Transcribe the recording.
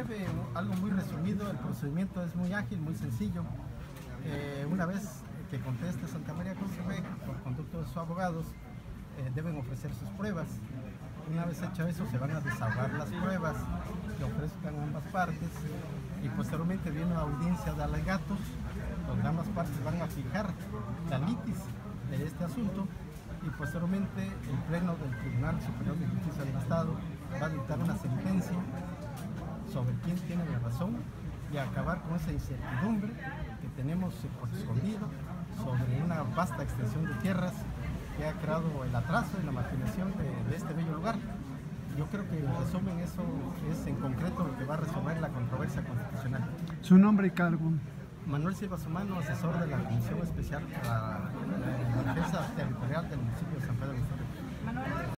breve, algo muy resumido. El procedimiento es muy ágil, muy sencillo. Una vez que conteste Santa María Conservé, por conducto de sus abogados, deben ofrecer sus pruebas. Una vez hecho eso, se van a desahogar las pruebas que ofrezcan ambas partes y posteriormente viene una audiencia de alegatos, donde ambas partes van a fijar la litis de este asunto y posteriormente el Pleno del Tribunal Superior de Justicia del Estado va a dictar una sentencia sobre quién tiene la razón y acabar con esa incertidumbre que tenemos por escondido sobre una vasta extensión de tierras que ha creado el atraso y la marginación de este bello lugar. Yo creo que en resumen eso es en concreto lo que va a resolver la controversia constitucional. ¿Su nombre y cargo? Manuel Silva Sumano, asesor de la Comisión Especial para la Defensa Territorial del municipio de San Pedro de Los Ríos.